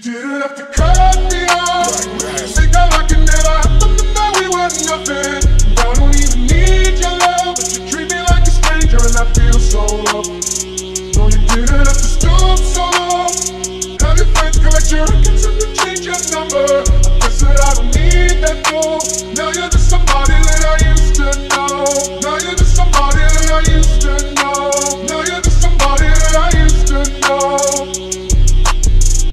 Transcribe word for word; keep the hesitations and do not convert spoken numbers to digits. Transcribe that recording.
didn't have to cut me off. Think I like it, never happened to know we were nothing. I don't even need your love, but you treat me like a stranger and I feel so low. No, you didn't have to stoop so low. Have your friends collect your